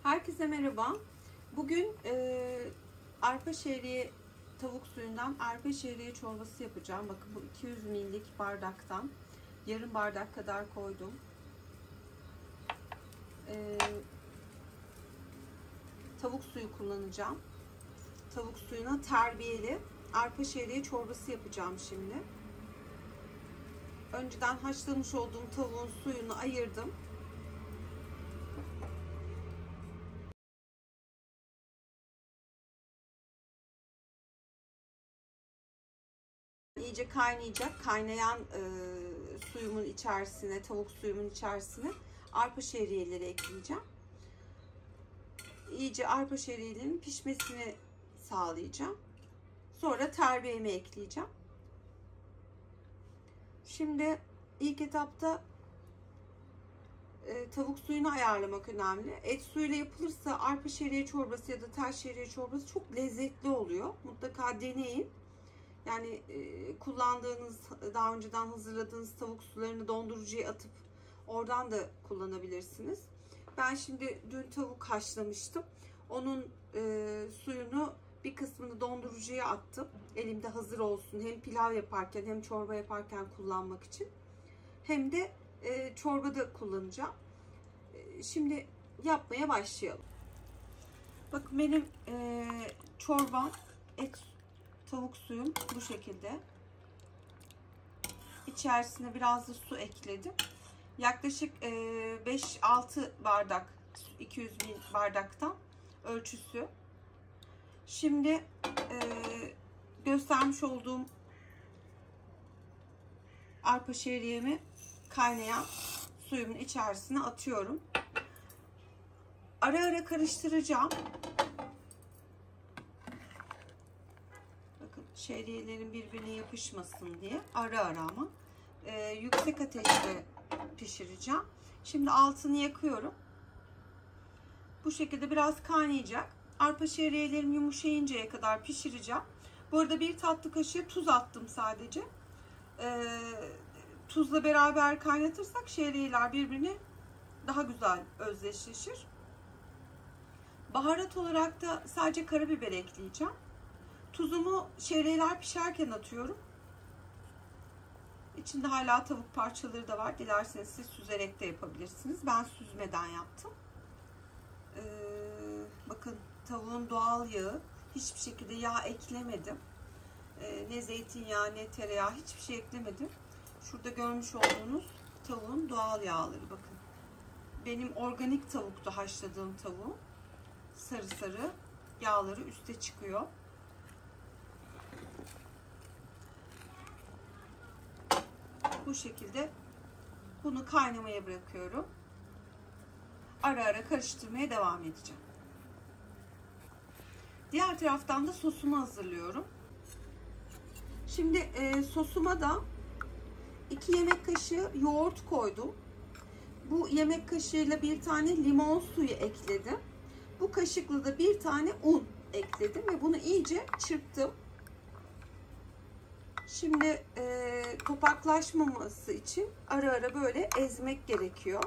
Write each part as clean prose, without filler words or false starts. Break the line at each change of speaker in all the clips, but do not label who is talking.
Herkese merhaba. Bugün arpa şehriye tavuk suyundan arpa şehriye çorbası yapacağım. Bakın bu 200 ml'lik bardaktan yarım bardak kadar koydum. Tavuk suyu kullanacağım. Tavuk suyuna terbiyeli arpa şehriye çorbası yapacağım şimdi. Önceden haşlamış olduğum tavuğun suyunu ayırdım. İyice kaynayacak. Kaynayan suyumun içerisine, tavuk suyumun içerisine arpa şehriyeleri ekleyeceğim. İyice arpa şehriyelerinin pişmesini sağlayacağım. Sonra terbiyemi ekleyeceğim. Şimdi ilk etapta tavuk suyunu ayarlamak önemli. Et suyuyla yapılırsa arpa şehriye çorbası ya da tel şehriye çorbası çok lezzetli oluyor. Mutlaka deneyin. Yani kullandığınız, daha önceden hazırladığınız tavuk sularını dondurucuya atıp oradan da kullanabilirsiniz. Ben şimdi dün tavuk haşlamıştım. Onun suyunu bir kısmını dondurucuya attım. Elimde hazır olsun. Hem pilav yaparken hem çorba yaparken kullanmak için. Hem de çorbada kullanacağım. Şimdi yapmaya başlayalım. Bakın benim çorbam tavuk suyum bu şekilde. İçerisine biraz da su ekledim. Yaklaşık 5-6 bardak 200 ml bardaktan ölçüsü. Şimdi göstermiş olduğum arpa şehriyemi kaynayan suyumun içerisine atıyorum. Ara ara karıştıracağım. Şehriyelerin birbirine yapışmasın diye ara ara ama yüksek ateşte pişireceğim. Şimdi altını yakıyorum. Bu şekilde biraz kaynayacak. Arpa şehriyelerim yumuşayıncaya kadar pişireceğim. Bu arada bir tatlı kaşığı tuz attım sadece. Tuzla beraber kaynatırsak şehriyeler birbirine daha güzel özdeşleşir. Baharat olarak da sadece karabiber ekleyeceğim. Tuzumu şehriyeler pişerken atıyorum. İçinde hala tavuk parçaları da var. Dilerseniz siz süzerek de yapabilirsiniz. Ben süzmeden yaptım. Bakın tavuğun doğal yağı. Hiçbir şekilde yağ eklemedim. Ne zeytinyağı ne tereyağı hiçbir şey eklemedim. Şurada görmüş olduğunuz tavuğun doğal yağları. Bakın. Benim organik tavuktu haşladığım tavuğum. Sarı sarı yağları üste çıkıyor. Bu şekilde bunu kaynamaya bırakıyorum. Ara ara karıştırmaya devam edeceğim. Diğer taraftan da sosumu hazırlıyorum. Şimdi sosuma da 2 yemek kaşığı yoğurt koydum. Bu yemek kaşığıyla bir tane limon suyu ekledim. Bu kaşıkla da bir tane un ekledim ve bunu iyice çırptım. Şimdi topaklaşmaması için ara ara böyle ezmek gerekiyor.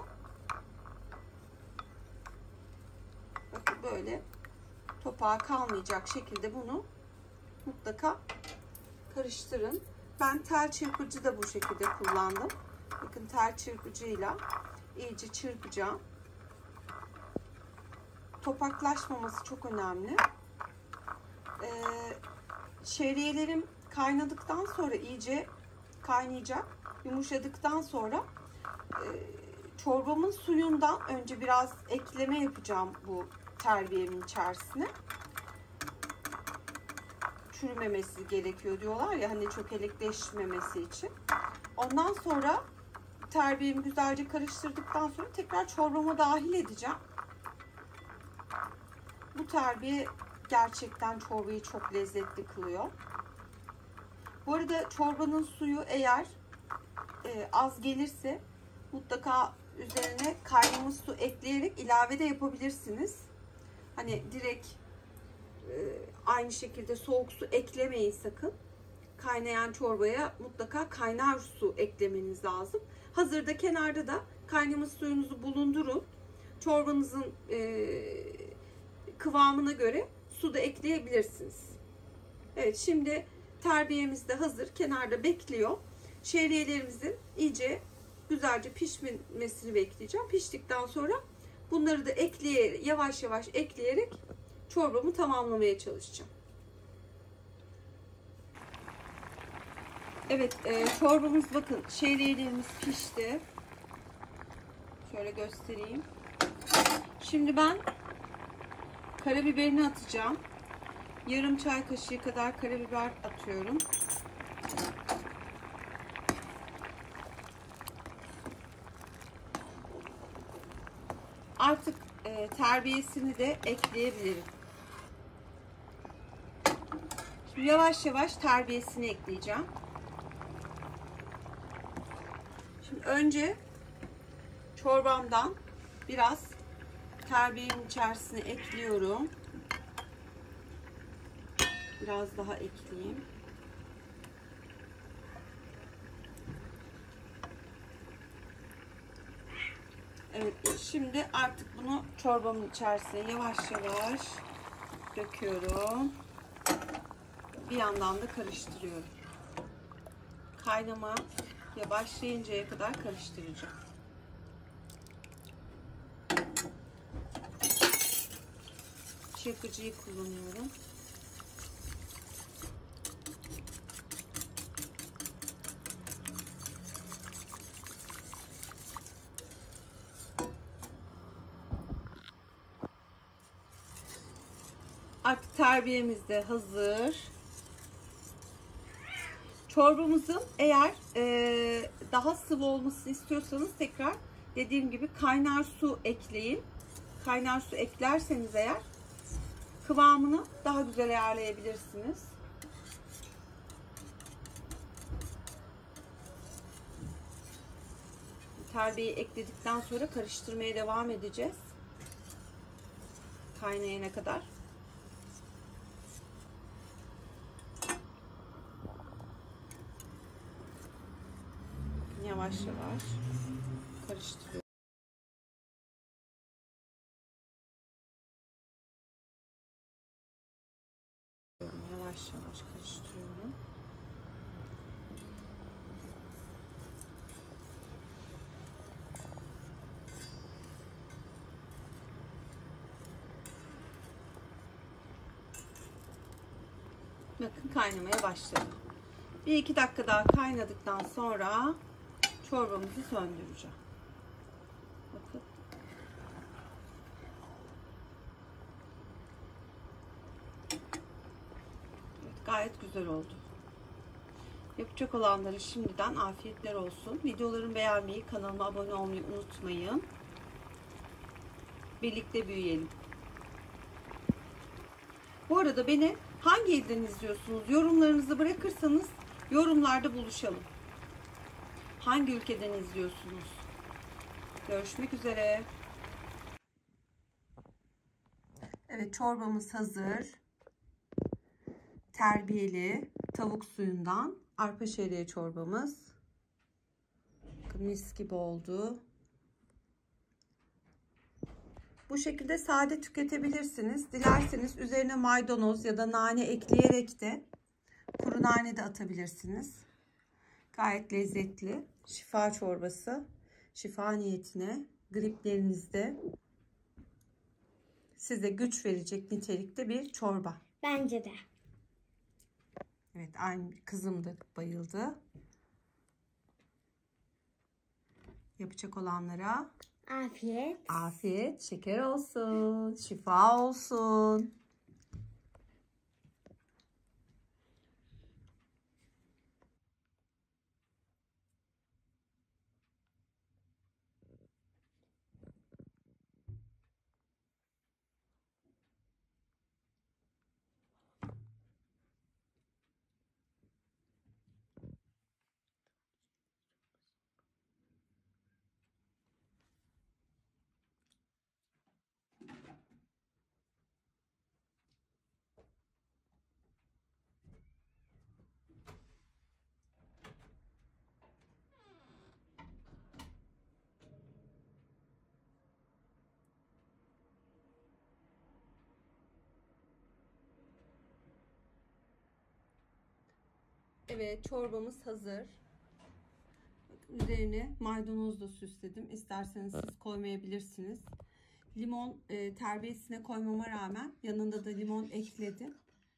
Bakın böyle topağa kalmayacak şekilde bunu mutlaka karıştırın. Ben tel çırpıcı da bu şekilde kullandım. Bakın tel çırpıcıyla iyice çırpacağım. Topaklaşmaması çok önemli. Şehriyelerim kaynadıktan sonra iyice kaynayacak. Yumuşadıktan sonra çorbamın suyundan önce biraz ekleme yapacağım bu terbiyemin içerisine. Çürümemesi gerekiyor diyorlar ya, hani çökelekleşmemesi için. Ondan sonra terbiyemi güzelce karıştırdıktan sonra tekrar çorbama dahil edeceğim. Bu terbiye gerçekten çorbayı çok lezzetli kılıyor. Bu arada çorbanın suyu eğer az gelirse mutlaka üzerine kaynamış su ekleyerek ilave de yapabilirsiniz. Hani direkt aynı şekilde soğuk su eklemeyin sakın. Kaynayan çorbaya mutlaka kaynar su eklemeniz lazım. Hazırda kenarda da kaynamış suyunuzu bulundurun. çorbanızın kıvamına göre su da ekleyebilirsiniz. Evet, şimdi terbiyemiz de hazır. Kenarda bekliyor. Şehriyelerimizin iyice güzelce pişmesini bekleyeceğim. Piştikten sonra bunları da yavaş yavaş ekleyerek çorbamı tamamlamaya çalışacağım. Evet, çorbamız bakın, şehriyelerimiz pişti. Şöyle göstereyim. Şimdi ben karabiberini atacağım. Yarım çay kaşığı kadar karabiber atıyorum. Artık terbiyesini de ekleyebilirim. Şimdi yavaş yavaş terbiyesini ekleyeceğim. Şimdi önce çorbamdan biraz terbiyenin içerisine ekliyorum. Biraz daha ekleyeyim. Evet, şimdi artık bunu çorbamın içerisine yavaş yavaş döküyorum. Bir yandan da karıştırıyorum. Kaynamaya başlayıncaya kadar karıştıracağım. Çırpıcıyı kullanıyorum. Artık terbiyemiz de hazır. Çorbamızın eğer daha sıvı olmasını istiyorsanız tekrar dediğim gibi kaynar su ekleyin. Kaynar su eklerseniz eğer kıvamını daha güzel ayarlayabilirsiniz. Terbiyeyi ekledikten sonra karıştırmaya devam edeceğiz. Kaynayana kadar. Yavaş yavaş karıştırıyorum. Yavaş yavaş karıştırıyorum. Bakın kaynamaya başladı. 1-2 dakika daha kaynadıktan sonra çorbamızı söndüreceğim. Bakın. Evet, gayet güzel oldu. Yapacak olanlara şimdiden afiyetler olsun. Videolarımı beğenmeyi, kanalıma abone olmayı unutmayın. Birlikte büyüyelim. Bu arada beni hangi ilden izliyorsunuz? Yorumlarınızı bırakırsanız yorumlarda buluşalım. Hangi ülkeden izliyorsunuz? Görüşmek üzere. Evet, çorbamız hazır. Terbiyeli tavuk suyundan arpa şehriye çorbamız. Bakın mis gibi oldu. Bu şekilde sade tüketebilirsiniz. Dilerseniz üzerine maydanoz ya da nane ekleyerek de kuru nane de atabilirsiniz. Gayet lezzetli. Şifa çorbası. Şifa niyetine griplerinizde size güç verecek nitelikte bir çorba.
Bence de.
Evet, aynı kızım da bayıldı. Yapacak olanlara
Afiyet.
afiyet, şeker olsun, şifa olsun. Evet, çorbamız hazır. Üzerine maydanozla süsledim. İsterseniz siz koymayabilirsiniz. Limon terbiyesine koymama rağmen yanında da limon ekledim.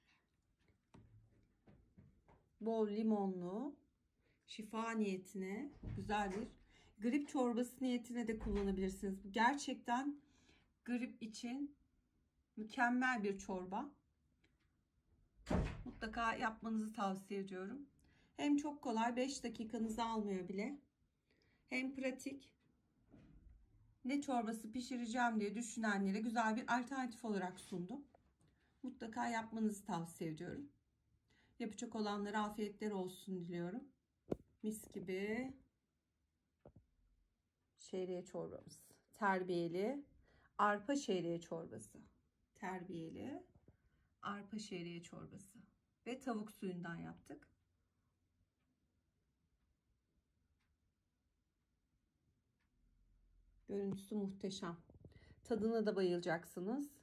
Bol limonlu, şifa niyetine güzel bir grip çorbası niyetine de kullanabilirsiniz. Gerçekten grip için mükemmel bir çorba. Mutlaka yapmanızı tavsiye ediyorum. Hem çok kolay, 5 dakikanızı almıyor bile. Hem pratik. Ne çorbası pişireceğim diye düşünenlere güzel bir alternatif olarak sundum. Mutlaka yapmanızı tavsiye ediyorum. Yapacak olanlara afiyetler olsun diliyorum. Mis gibi şehriye çorbamız. Terbiyeli arpa şehriye çorbası. Terbiyeli arpa şehriye çorbası. Ve tavuk suyundan yaptık. Görüntüsü muhteşem. Tadına da bayılacaksınız.